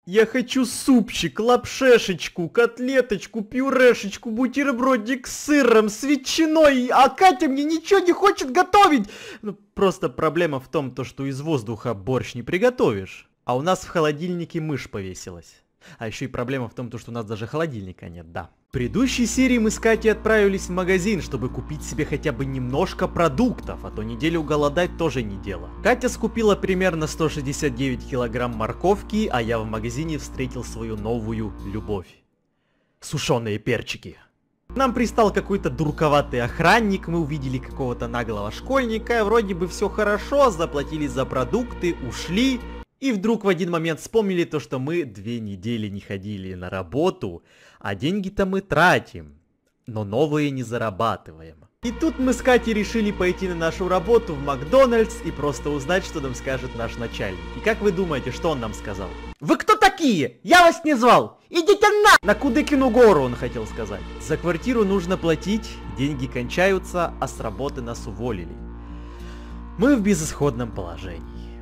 Я хочу супчик, лапшешечку, котлеточку, пюрешечку, бутербродик с сыром, с ветчиной, а Катя мне ничего не хочет готовить. Ну, просто проблема в том, что из воздуха борщ не приготовишь. А у нас в холодильнике мышь повесилась. А еще и проблема в том, что у нас даже холодильника нет, да. В предыдущей серии мы с Катей отправились в магазин, чтобы купить себе хотя бы немножко продуктов, а то неделю голодать тоже не дело. Катя скупила примерно 169 килограмм морковки, а я в магазине встретил свою новую любовь. Сушеные перчики. Нам пристал какой-то дурковатый охранник, мы увидели какого-то наглого школьника, вроде бы все хорошо, заплатили за продукты, ушли. И вдруг в один момент вспомнили то, что мы 2 недели не ходили на работу, а деньги-то мы тратим, но новые не зарабатываем. И тут мы с Катей решили пойти на нашу работу в Макдональдс и просто узнать, что нам скажет наш начальник. И как вы думаете, что он нам сказал? Вы кто такие? Я вас не звал! Идите на Кудыкину гору, он хотел сказать. За квартиру нужно платить, деньги кончаются, а с работы нас уволили. Мы в безысходном положении.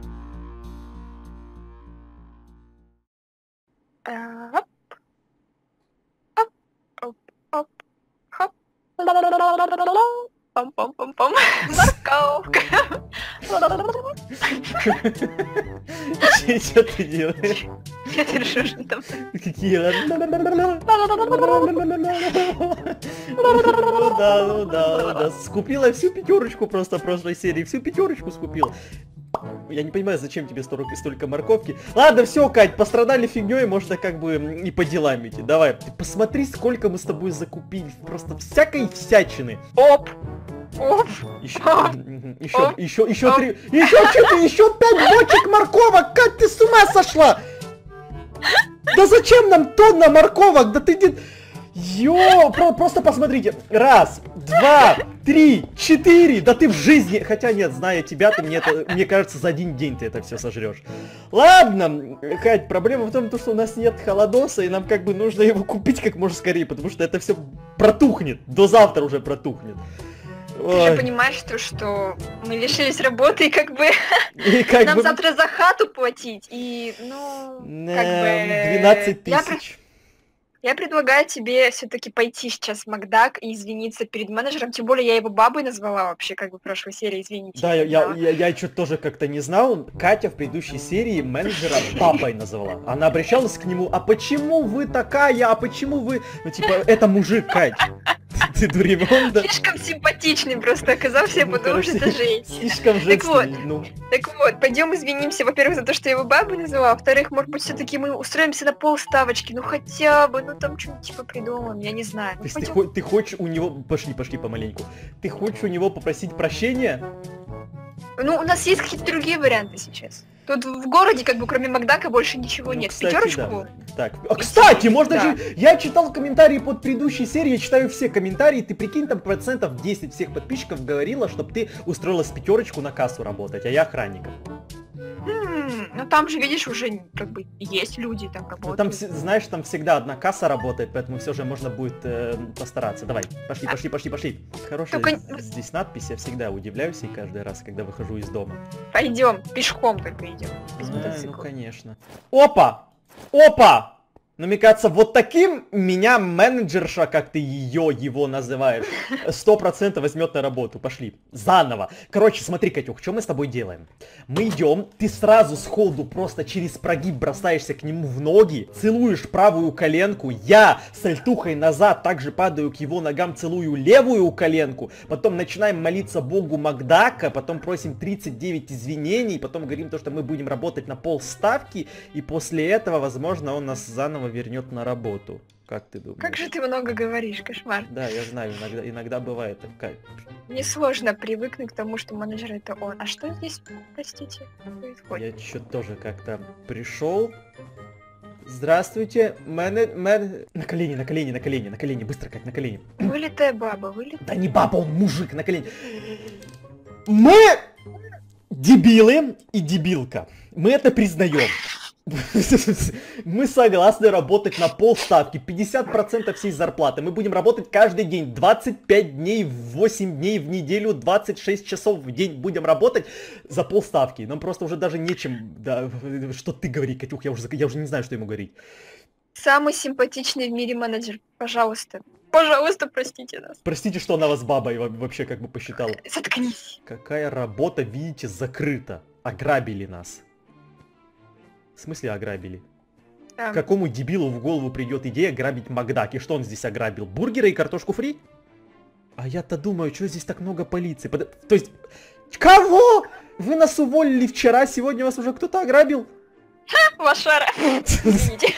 Пам-пам-пам-пам. Морковка. Что ты делаешь? Я держу, что там. Какие? Ну да. Скупила всю пятерочку просто в прошлой серии. Всю пятерочку скупила. Я не понимаю, зачем тебе столько морковки. Ладно, все, Кать, пострадали фигней, можно как бы и по делам идти. Давай, ты посмотри, сколько мы с тобой закупили. Просто всякой всячины. Оп! Оп! Еще 5 бочек морковок! Кать, ты с ума сошла? Да зачем нам тонна морковок? Да ты... просто посмотрите. 1, 2, 3, 4. Да ты в жизни... Хотя нет, зная тебя, мне кажется, за один день ты это все сожрешь. Ладно, Кать, проблема в том, что у нас нет холодоса, и нам как бы нужно его купить как можно скорее, потому что это все протухнет. До завтра уже протухнет. Ты же понимаешь, что мы лишились работы, и как бы нам завтра за хату платить, и, ну, как бы... 12 тысяч. Я предлагаю тебе все-таки пойти сейчас в Макдак и извиниться перед менеджером, тем более я его бабой назвала вообще, как бы в прошлой серии, извините. Да, я что-то тоже как-то не знал. Катя в предыдущей серии менеджера папой назвала. Она обращалась к нему: а почему вы такая, а почему вы... Ну типа, это мужик, Кать. Ты дуремон, да? Слишком симпатичный просто оказался, я подумала, что это женщина. Слишком женственный, Так вот, пойдем извинимся, во-первых, за то, что я его бабой назвала, во-вторых, может быть, все-таки мы устроимся на полставочки, ну хотя бы, ну там что-нибудь типа придумаем, я не знаю. То есть ты хочешь у него... Пошли помаленьку. Ты хочешь у него попросить прощения? Ну, у нас есть какие-то другие варианты сейчас. Тут в городе, как бы, кроме Макдака, больше ничего нет. Кстати, Пятерочку? Да. Так, кстати, можно же... Я читал комментарии под предыдущей серией, я читаю все комментарии, ты прикинь, там 10% всех подписчиков говорило, чтобы ты устроилась пятерочку на кассу работать, а я охранником. Ну там же, видишь, уже как бы есть люди там работают. Ну там, знаешь, там всегда одна касса работает, поэтому все же можно будет постараться. Давай, пошли. Хорошая здесь надпись, я всегда удивляюсь и каждый раз, когда выхожу из дома. Пойдем, пешком только идем. Ну конечно. Опа! Ну, мне кажется, вот таким меня менеджерша, как ты его называешь, 100% возьмет на работу. Пошли. Заново. Короче, смотри, Катюх, что мы с тобой делаем? Мы идем, ты сразу сходу просто через прогиб бросаешься к нему в ноги, целуешь правую коленку, я с альтухой назад также падаю к его ногам, целую левую коленку, потом начинаем молиться Богу Макдака, потом просим 39 извинений, потом говорим то, что мы будем работать на полставки, и после этого, возможно, он нас заново вернет на работу. Как ты думаешь? Как же ты много говоришь, кошмар. Да, я знаю, иногда бывает. Мне сложно привыкнуть к тому, что менеджер это он. А что здесь, простите, происходит? Я что-то тоже как-то пришел. Здравствуйте, На колени, быстро, Кать, на колени. Вылитая баба, Да не баба, он мужик, на колени. Мы дебилы и дебилка. Мы это признаем. Мы согласны работать на полставки, 50% всей зарплаты. Мы будем работать каждый день, 25 дней, 8 дней в неделю, 26 часов в день будем работать за полставки. Нам просто уже даже нечем, да, что ты говори, Катюх, я уже не знаю, что ему говорить. Самый симпатичный в мире менеджер, пожалуйста. Пожалуйста, простите нас. Простите, что она вас бабой вообще как бы посчитала. Заткнись. Какая работа, видите, закрыта. Ограбили нас. В смысле ограбили? Какому дебилу в голову придет идея грабить Макдак? И что он здесь ограбил? Бургеры и картошку фри? А я-то думаю, что здесь так много полиции? То есть, кого? Вы нас уволили вчера, сегодня вас уже кто-то ограбил? Лошара. Извините.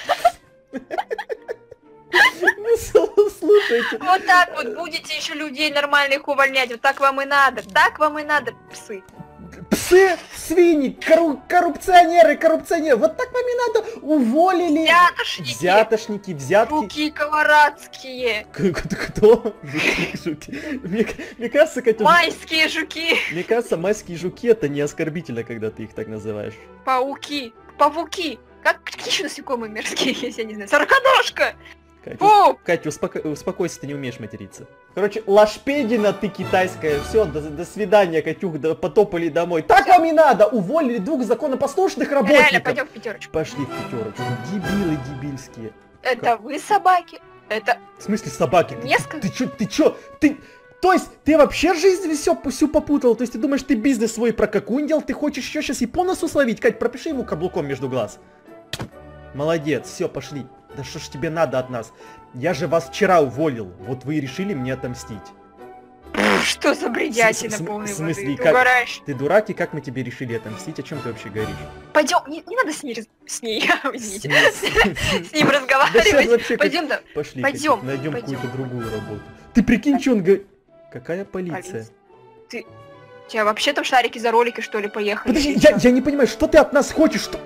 Слушайте. Вот так вот будете еще людей нормальных увольнять. Вот так вам и надо. Так вам и надо, псы. Псы, свиньи, коррупционеры. Вот так вам и надо. Уволили. Взятошники, взятки. Жуки колорадские. Кто? Жуки. Мне кажется, Катя... Майские жуки. Мне кажется, майские жуки это не оскорбительно, когда ты их так называешь. Пауки. Павуки. Какие еще насекомые мерзкие, если я не знаю. Сороконожка. Катя, успокойся, ты не умеешь материться. Короче, лашпедина ты китайская. Все, до свидания, Катюх, потопали домой. Так вам и надо! Уволили 2 законопослушных работников. Реально, пойдем в пятерочку. Пошли в пятерочку. Дебилы дебильские. Это вы собаки? Это... В смысле собаки? Несколько? Ты чё? То есть, ты вообще жизнь всю попутал? То есть, ты думаешь, ты бизнес свой прокакундил? Ты хочешь еще сейчас и по носу словить? Кать, пропиши ему каблуком между глаз. Молодец, все, пошли. Да что ж тебе надо от нас? Я же вас вчера уволил. Вот вы и решили мне отомстить. Что за бредятина полной воды? Ты угораешь? Ты дурак, и как мы тебе решили отомстить? О чем ты вообще говоришь? Пойдем, не надо с ней, извините, с ним разговаривать. Пойдем, да. Пошли, найдем какую-то другую работу. Ты прикинь, что он говорит? Какая полиция? Ты... У тебя вообще там шарики за ролики, что ли, поехали? Подожди, я не понимаю, что ты от нас хочешь? Что...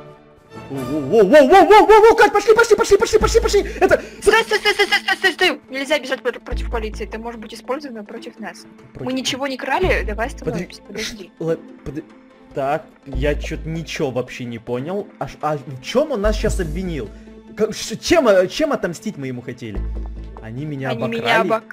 Воу, Кать, пошли! Это... Стой! Нельзя бежать против полиции, это может быть использовано против нас. Мы ничего не крали, давай остановимся, подожди. Так, я что-то ничего вообще не понял. А в чем он нас сейчас обвинил? Чем отомстить мы ему хотели? Они меня обокрали.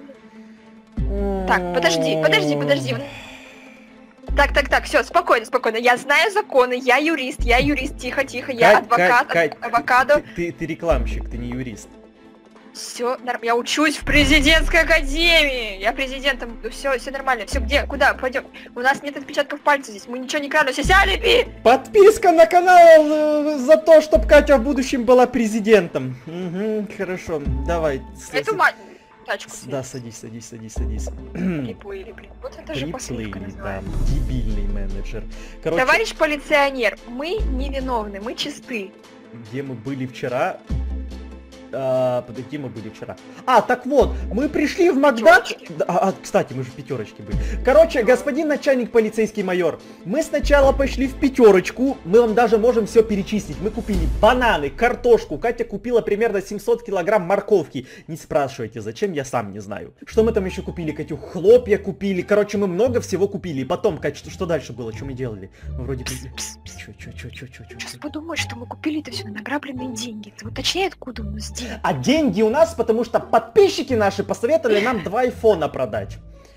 Так, подожди. Так, все, спокойно. Я знаю законы, я юрист, тихо, я адвокат. Ты рекламщик, ты не юрист. Все, я учусь в президентской академии. Я президентом, все нормально. Все, где, куда, пойдем. У нас нет отпечатков пальцев здесь, мы ничего не краем, все алиби. Подписка на канал за то, чтобы Катя в будущем была президентом. Угу, хорошо, давай. Эту мать... Тачку. Да, садись. Приплыли, блин. Вот это же посылка называется. Дебильный менеджер. Короче, товарищ полиционер, мы невиновны, мы чисты. Где мы были вчера? Где мы были вчера? Так вот, мы пришли в Макдак. Кстати, мы же в пятерочке были. Короче, господин начальник полицейский майор, мы сначала пошли в пятерочку, мы вам даже можем все перечислить. Мы купили бананы, картошку, Катя купила примерно 700 килограмм морковки. Не спрашивайте, зачем, я сам не знаю. Что мы там еще купили, Катю? Хлопья купили. Короче, мы много всего купили. И потом, Катя, что дальше было? Что мы делали? Мы вроде... Сейчас подумай, что мы купили это все на награбленные деньги. Ты уточняй, откуда у нас деньги. А деньги у нас, потому что подписчики наши посоветовали нам 2 айфона продать.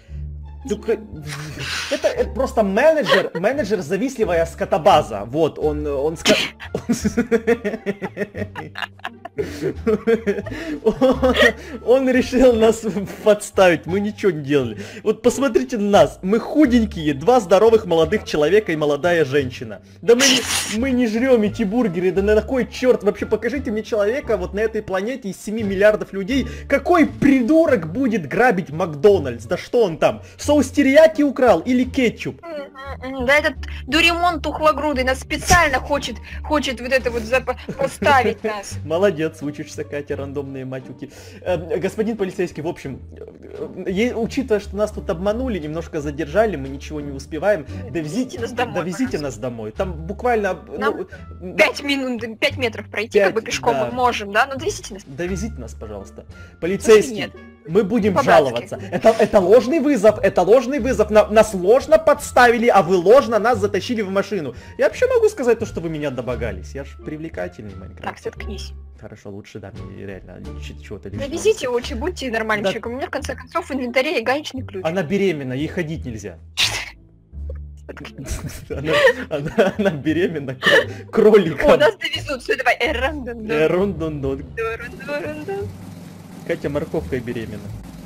Это просто менеджер завистливая скотобаза. Вот, он решил нас подставить, мы ничего не делали. Вот посмотрите на нас, мы худенькие, 2 здоровых молодых человека и молодая женщина. Да мы не жрем эти бургеры, да на кой черт, вообще покажите мне человека вот на этой планете из 7 миллиардов людей, какой придурок будет грабить Макдональдс, да что он там, соус терияки украл или кетчуп? Да этот Дуремон тухлогрудый нас специально хочет вот это вот поставить нас. Молодец, учишься, Катя, рандомные матюки. Господин полицейский, в общем, учитывая, что нас тут обманули, немножко задержали, мы ничего не успеваем, довезите нас домой. Там буквально... 5 минут, 5 метров пройти, как бы пешком мы можем, да? Ну довезите нас. Довезите нас, пожалуйста. Полицейский. Мы будем жаловаться. Это ложный вызов, это ложный вызов. Нас ложно подставили, а вы ложно нас затащили в машину. Я вообще могу сказать то, что вы меня добогались. Я ж привлекательный Майнкрафт. Так, заткнись. Хорошо, лучше, да, мне реально чего-то лишнего. Довезите лучше, будьте нормальным человеком. У меня, в конце концов, в инвентаре есть гаечный ключ. Она беременна, ей ходить нельзя. Она беременна кроликом. О, нас довезут, все, давай. Эрундундун. Катя морковкой беременна.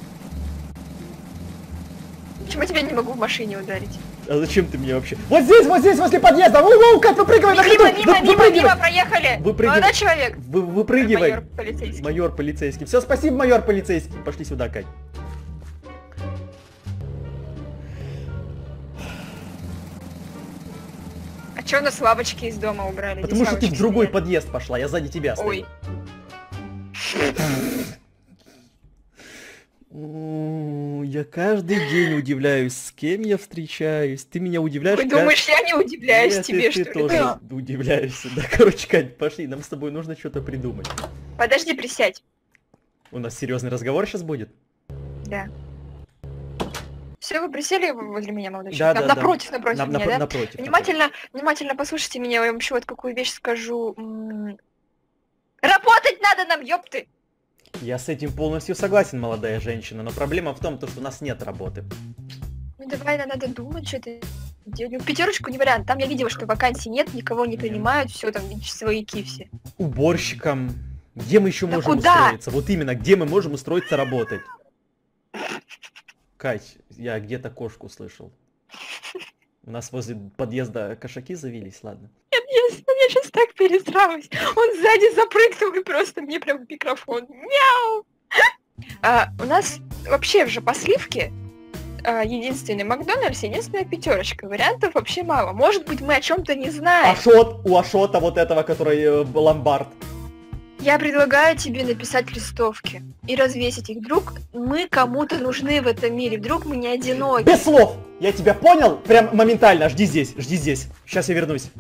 Почему я тебя не могу в машине ударить? А зачем ты мне вообще? Вот здесь, возле подъезда! Воу, Кать, выпрыгивай на ходу! Мимо, проехали! Молодой человек! Выпрыгивай! Майор полицейский. Майор полицейский. Все, спасибо, майор полицейский. Пошли сюда, Кать. А чё у нас лавочки из дома убрали? Потому что ты в другой подъезд пошла, я сзади тебя стою. Ой. Я каждый день удивляюсь, с кем я встречаюсь. Ты меня удивляешь. Ты думаешь, я не удивляюсь тебе, что ли? Ты тоже удивляешься. Да, короче, Кать, пошли, нам с тобой нужно что-то придумать. Подожди, присядь. У нас серьезный разговор сейчас будет? Да. Все, вы присели возле меня, молодой человек? Да, напротив меня, да? Напротив. Внимательно послушайте меня, я вам еще вот какую вещь скажу. Работать надо нам, ёпты! Я с этим полностью согласен, молодая женщина, но проблема в том, что у нас нет работы. Ну давай, надо думать, что это делать. Пятерочку не вариант, там я видела, что вакансий нет, никого не принимают, все там свояки все. Уборщиком. Где мы еще можем устроиться? Вот именно, где мы можем устроиться работать? Кать, я где-то кошку слышал. У нас возле подъезда кошаки завелись, ладно. Я сейчас так пересралась. Он сзади запрыгнул и просто мне прям в микрофон. Мяу! У нас вообще же по сливке единственный Макдональдс, единственная пятерочка. Вариантов вообще мало. Может быть, мы о чем-то не знаем. Ашот, у Ашота вот этого, который ломбард. Я предлагаю тебе написать листовки и развесить их. Вдруг мы кому-то нужны в этом мире, вдруг мы не одиноки. Без слов! Я тебя понял? Прям моментально. Жди здесь, жди здесь. Сейчас я вернусь.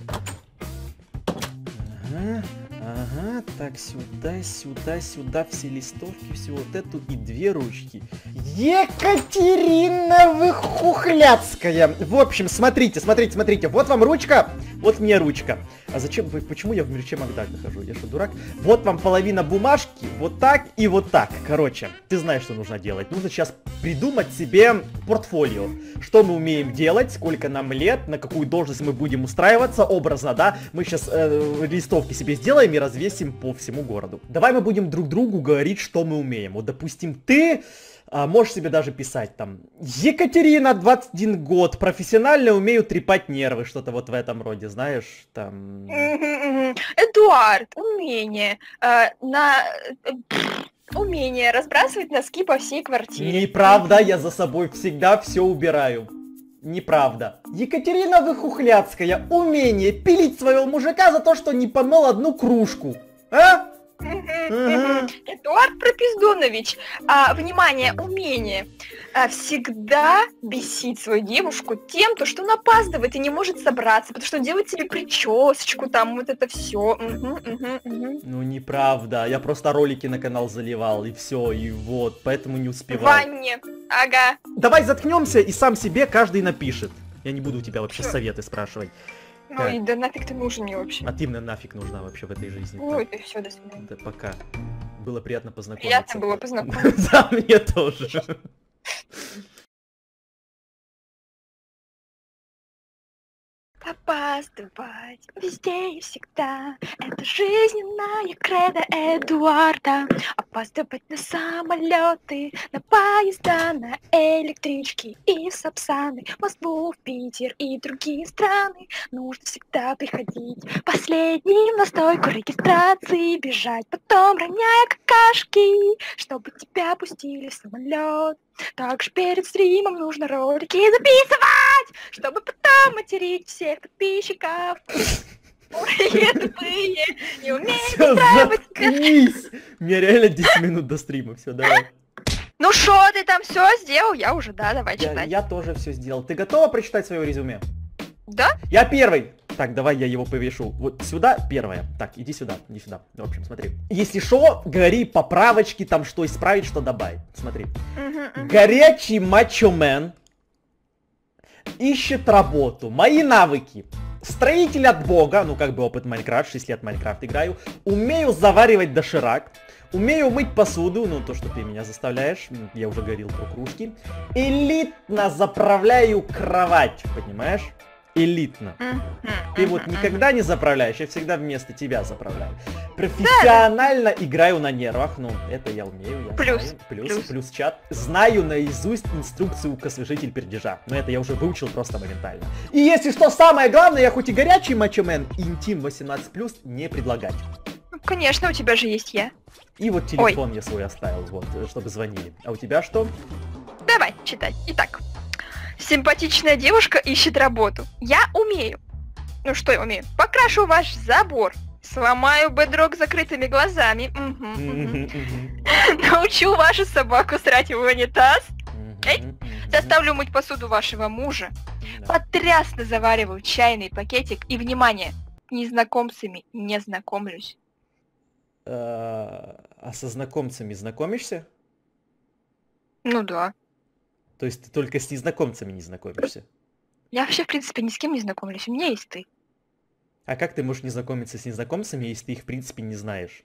Ага, так, сюда, все листовки, всю вот эту и две ручки. Екатерина Выхухляцкая. В общем, смотрите, вот вам ручка, вот мне ручка. А зачем, почему я в Мирче Макдака хожу? Я что, дурак? Вот вам половина бумажки, вот так и вот так. Короче, ты знаешь, что нужно делать. Нужно сейчас придумать себе портфолио. Что мы умеем делать, сколько нам лет, на какую должность мы будем устраиваться, образно, да? Мы сейчас листовки себе сделаем и развесим по всему городу. Давай мы будем друг другу говорить, что мы умеем. Вот, допустим, ты можешь себе даже писать там: Екатерина, 21 год, профессионально умею трепать нервы, что-то вот в этом роде, знаешь, там... Эдуард, умение умение разбрасывать носки по всей квартире. Неправда, я за собой всегда все убираю. Неправда. Екатерина Выхухляцкая, умение пилить своего мужика за то, что не помыл одну кружку. А? Эдуард Пропиздонович, внимание, умение всегда бесить свою девушку тем, что он опаздывает и не может собраться, потому что он делает себе причесочку, там вот это все. Ну неправда, я просто ролики на канал заливал и все, и вот, поэтому не успевал. В ванне, ага. Давай заткнемся и сам себе каждый напишет. Я не буду у тебя вообще советы спрашивать. Ну и да нафиг ты нужен мне вообще. А ты мне нафиг нужна вообще в этой жизни. Ну это все, до свидания. Да пока. Было приятно познакомиться. Приятно было познакомиться. Да, мне тоже. Опаздывать везде и всегда — это жизненная кредо Эдуарда. Опаздывать на самолеты, на поезда, на электрички и в Сапсаны, в Москву, в Питер и другие страны. Нужно всегда приходить последним на стойку регистрации, бежать, потом роняя какашки, чтобы тебя пустили в самолет. Также перед стримом нужно ролики записывать, чтобы потом материть всех подписчиков. Ой, тупые, не умеют устраивать. Заткнись! У меня реально 10 минут до стрима, все, давай. Ну шо, ты там все сделал? Я уже, да, давай читать. Я тоже все сделал. Ты готова прочитать свое резюме? Да? Я первый. Так, давай я его повешу. Вот сюда первое. Так, иди сюда, иди сюда. В общем, смотри. Если шо, говори поправочки, там что исправить, что добавить. Смотри. Горячий мачо-мен ищет работу. Мои навыки. Строитель от бога, ну как бы опыт Майнкрафт, 6 лет Майнкрафт играю. Умею заваривать доширак. Умею мыть посуду, ну то, что ты меня заставляешь. Я уже говорил про кружки. Элитно заправляю кровать, понимаешь? Элитно. Ты вот никогда не заправляешь, я всегда вместо тебя заправляю. Профессионально играю на нервах, ну это я умею. Я Плюс. знаю. Плюс чат. Знаю наизусть инструкцию укосвежитель пердежа. Но это я уже выучил просто моментально. И если что, самое главное, я хоть и горячий мачо-мен, интим 18+, не предлагать. Ну, конечно, у тебя же есть я. И вот телефон я свой оставил, вот, чтобы звонили. А у тебя что? Давай, читай. Итак. Симпатичная девушка ищет работу. Я умею. Ну что я умею? Покрашу ваш забор. Сломаю бедрок закрытыми глазами. Научу вашу собаку срать в унитаз. Заставлю мыть посуду вашего мужа. Потрясно завариваю чайный пакетик. И, внимание, незнакомцами не знакомлюсь. А со знакомцами знакомишься? Ну да. То есть ты только с незнакомцами не знакомишься? Я вообще, в принципе, ни с кем не знакомлюсь. У меня есть ты. А как ты можешь не знакомиться с незнакомцами, если ты их, в принципе, не знаешь?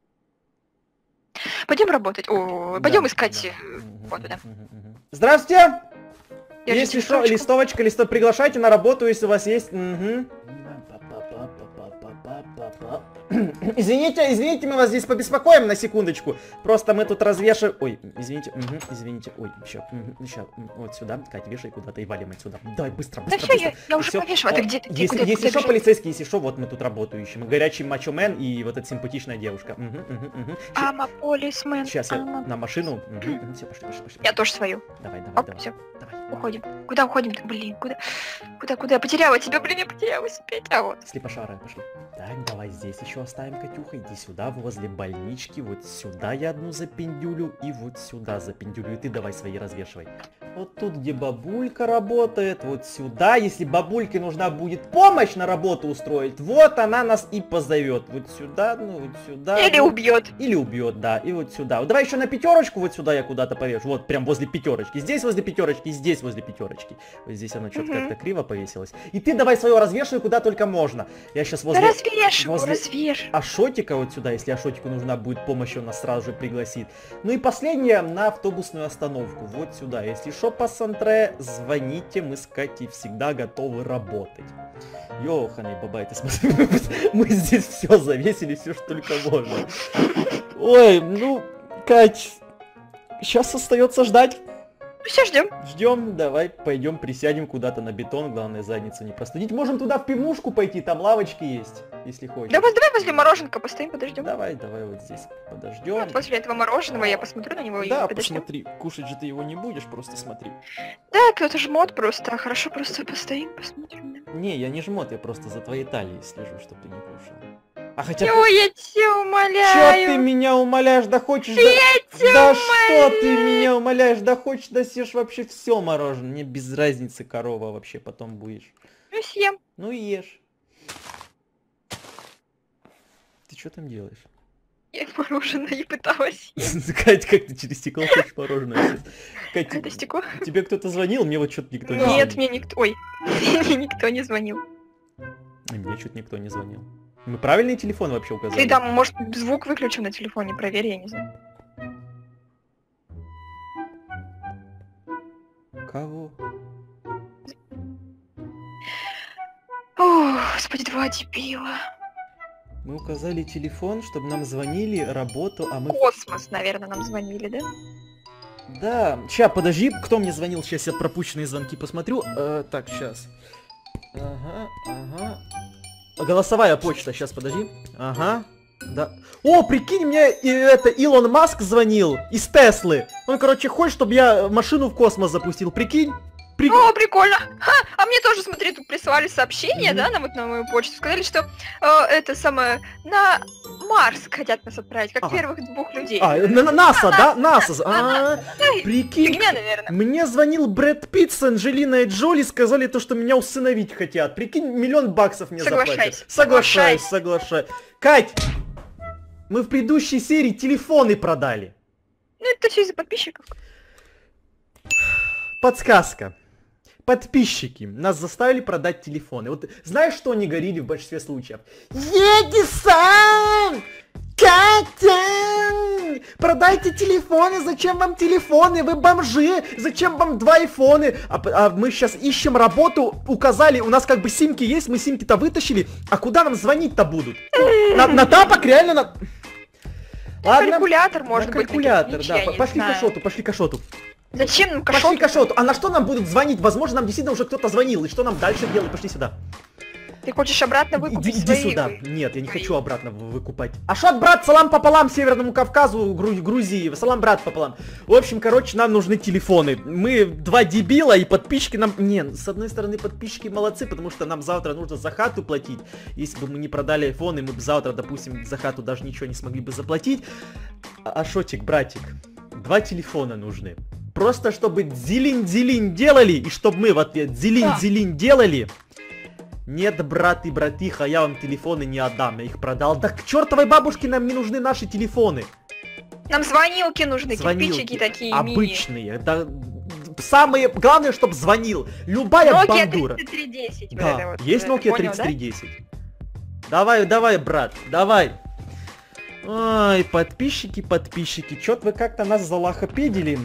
Пойдем работать. О, пойдем искать работу, да. Здравствуйте! Держите Если что, листовочка, приглашайте на работу, если у вас есть. Извините, мы вас здесь побеспокоим на секундочку. Просто мы тут развешиваем... Ой, извините, извините. Ой, еще, вот сюда. Катя, вешай куда-то и валим отсюда. Давай, быстро. Да все, я уже повешу, а ты где? Если что, полицейский, если что, вот мы тут работу ищем. Горячий мачо-мен и вот эта симпатичная девушка. Ама полисмен. Сейчас я на машину. Все, пошли. Я тоже свою. Давай. Все, уходим. Куда уходим? Блин, куда? Я потеряла тебя, блин, я потерялась опять. А вот. Слепошары, пошли. Так, давай здесь еще оставим, Катюха. Иди сюда, возле больнички. Вот сюда я одну запендюлю. И вот сюда запендюлю. И ты давай свои развешивай. Вот тут, где бабулька работает. Вот сюда. Если бабульке нужна будет помощь на работу устроить, вот она нас и позовет. Вот сюда, ну вот сюда. Или убьет. Или убьет, да. И вот сюда. Вот давай еще на пятерочку вот сюда я куда-то повешу. Вот прям возле пятерочки. Здесь возле пятерочки, здесь возле пятерочки. Вот здесь оно что-то как-то криво повесилось. И ты давай свое развешивай куда только можно. Я сейчас возле... Да развешиваю. Ашотика вот сюда, если Ашотику нужна будет помощь, он нас сразу же пригласит. Ну и последнее на автобусную остановку. Вот сюда. Если шо, пассантре, звоните, мы с Катей всегда готовы работать. Ёханый бабай, ты смотри, мы здесь все завесили, все что только можно. Ой, ну, Кать, сейчас остается ждать. Все, ждем. Ждем, давай пойдем присядем куда-то на бетон, главное задницу не простудить. Можем туда в пивнушку пойти, там лавочки есть, если хочешь. Давай возле мороженка постоим, подождем. Давай вот здесь подождем. Вот возле этого мороженого я посмотрю на него и подождем. Посмотри, кушать же ты его не будешь, просто смотри. Так, это же мод просто, хорошо, просто постоим, посмотрим. Не, я не жмот, я просто за твоей талией слежу, чтобы ты не кушал. А хотя... Ой, я тебя умоляю. Чё ты меня умоляешь, да хочешь... Да что ты меня умоляешь, да хочешь, да съешь вообще все мороженое. Мне без разницы, корова, вообще потом будешь. Ну съем. Ну ешь. Ты что там делаешь? Я мороженое пыталась. Кать, как ты через стекло хочешь мороженое? Кать, это стекло? тебе кто-то звонил? Мне вот что-то никто не звонил. Нет, мне никто... Ой, мне никто не звонил. Мне что-то никто не звонил. Мы правильный телефон вообще указали? Ты там, может, звук выключил на телефоне, проверь, я не знаю. Кого? Ох, господи, два дебила. Мы указали телефон, чтобы нам звонили, работу, а мы... Космос, наверное, нам звонили, да? Да, ща, подожди, кто мне звонил, сейчас я пропущенные звонки посмотрю. Так, сейчас. Ага. Голосовая почта, сейчас, подожди. Ага, да. О, прикинь, мне Илон Маск звонил из Теслы. Он, короче, хочет, чтобы я машину в космос запустил, прикинь? О, прикольно. Ха, а мне тоже, смотри, тут прислали сообщение, да, на мою почту. Сказали, что это самое, на Марс хотят нас отправить, как первых 2 людей. НАСА, да? НАСА. Прикинь, Фигня, наверное. мне звонил Брэд Питт с Анджелиной Джоли, сказали то, что меня усыновить хотят. Прикинь, $1 000 000 мне заплатят. Соглашаюсь. Кать, мы в предыдущей серии телефоны продали. Ну это все из-за подписчиков. Подсказка. Подписчики нас заставили продать телефоны. Вот знаешь, что они говорили в большинстве случаев? Едисан! Катя! Продайте телефоны, зачем вам телефоны? Вы бомжи! Зачем вам 2 айфоны? А мы сейчас ищем работу, указали, у нас как бы симки есть, мы симки-то вытащили, а куда нам звонить-то будут? На тапок реально на... Ладно, калькулятор, может быть. Калькулятор, да. Пошли к Ашоту. Зачем нам Ашоту? Пошли к Ашоту. А на что нам будут звонить? Возможно, нам действительно уже кто-то звонил. И что нам дальше делать? Пошли сюда. Ты хочешь обратно выкупить Иди сюда. Нет, я не хочу обратно выкупать. Ашот, брат, салам пополам Северному Кавказу, Грузии. Салам, брат, пополам. В общем, короче, нам нужны телефоны. Мы 2 дебила, и подписчики нам... Не, с одной стороны, подписчики молодцы, потому что нам завтра нужно за хату платить. Если бы мы не продали айфоны, мы бы завтра, допустим, за хату даже ничего не смогли бы заплатить. Ашотик, братик, 2 телефона нужны. Просто чтобы дзилин-дзилин делали, и чтобы мы в ответ дзилин-дзилин делали. Нет, брат и братиха, я вам телефоны не отдам, я их продал. Да к чертовой бабушке нам не нужны наши телефоны. Нам звонилки нужны, кирпичики такие обычные. Да, самое главное, чтобы звонил. Любая Nokia бандура. 3310. Да, вот, есть Nokia 3310. Да? Давай, брат, давай. Ой, подписчики, чё-то вы как-то нас залохопедили.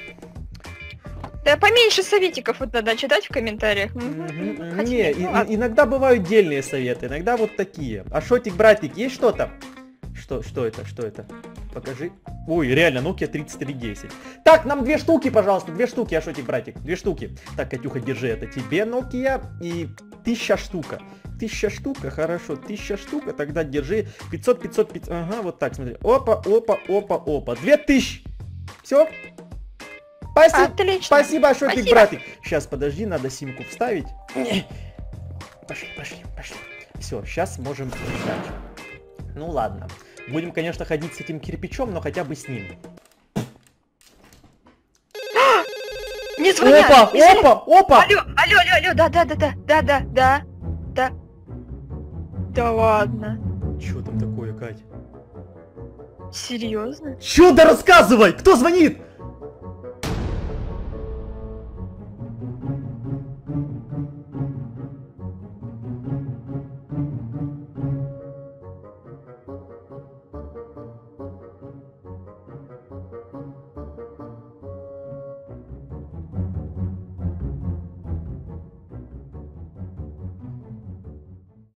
Да поменьше советиков вот надо читать в комментариях. Не, иногда бывают дельные советы, иногда вот такие. Ашотик, братик, есть что-то? Что это? Покажи. Ой, реально, Nokia 3310. Так, нам 2 штуки, пожалуйста, 2 штуки, Ашотик, братик, 2 штуки. Так, Катюха, держи, это тебе Nokia и 1000 штука. 1000 штука, хорошо, 1000 штука, тогда держи 500, ага, вот так, смотри. Опа. 2000. Все? Отлично. Спасибо, Ашотик, братик. Сейчас, подожди, надо симку вставить. Пошли. Все, сейчас можем ждать. Ну ладно. Будем, конечно, ходить с этим кирпичом, но хотя бы с ним. Не звонят. Опа. Алло, да. Да ладно. Чё там такое, Кать? Серьезно? Чё, да рассказывай! Кто звонит?